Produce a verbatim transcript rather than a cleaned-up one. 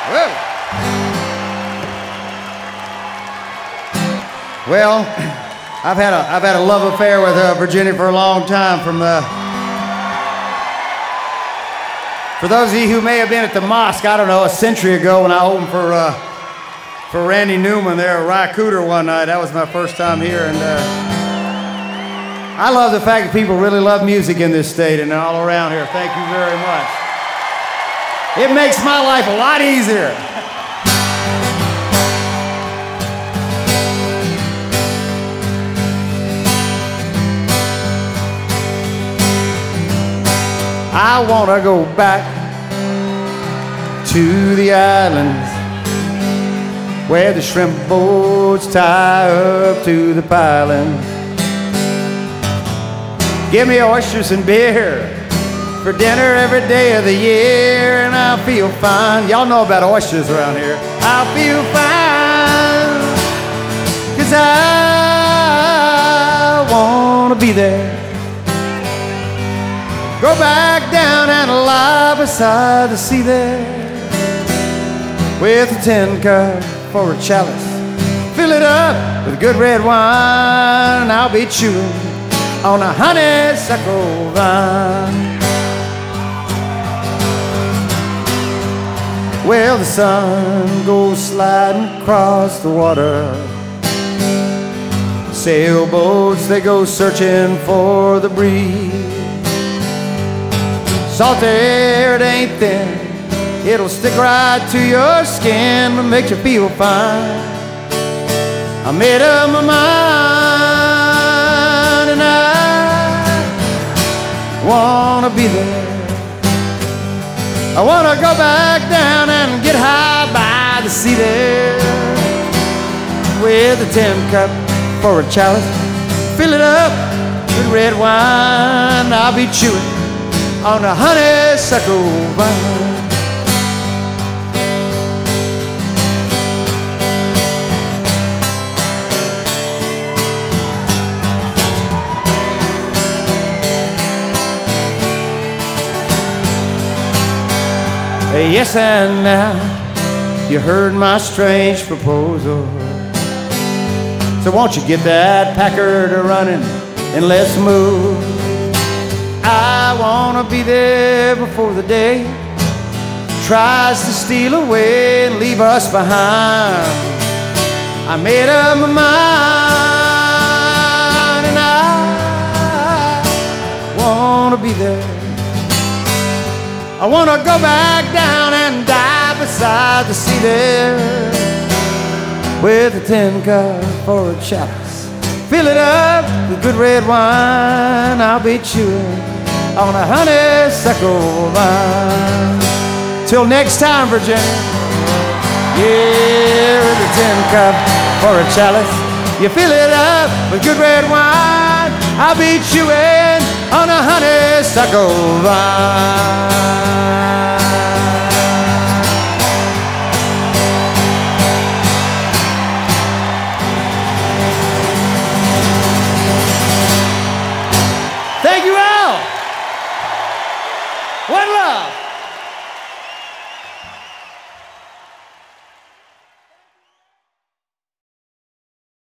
Well, I've had a I've had a love affair with uh, Virginia for a long time. From the for those of you who may have been at the mosque, I don't know, a century ago when I opened for uh, for Randy Newman there at Rye Cooter one night. That was my first time here, and uh, I love the fact that people really love music in this state and all around here. Thank you very much. It makes my life a lot easier. I want to go back to the islands where the shrimp boats tie up to the pilings. Give me oysters and beer for dinner every day of the year, and I'll feel fine. Y'all know about oysters around here. I'll feel fine, 'cause I want to be there. Go back down and lie beside the sea there with a tin cup for a chalice. Fill it up with good red wine, and I'll be chewing on a honeysuckle vine. Well, the sun goes sliding across the water. Sailboats, they go searching for the breeze. Salt air, it ain't thin. It'll stick right to your skin and make you feel fine. I made up my mind, and I wanna be there. I wanna go back down and get high by the sea there with a tin cup for a chalice. Fill it up with red wine. I'll be chewing on a honeysuckle vine. Hey, yes, and now you heard my strange proposal. So won't you get that Packard running and let's move. I wanna be there before the day tries to steal away and leave us behind. I made up my mind, and I wanna be there. I wanna go back down and die beside the sea there with a tin cup for a chalice. Fill it up with good red wine. I'll be chewing on a honeysuckle vine. Till next time, Virginia. Yeah, with a tin cup for a chalice. You fill it up with good red wine. I'll be chewing on a honeysuckle vine.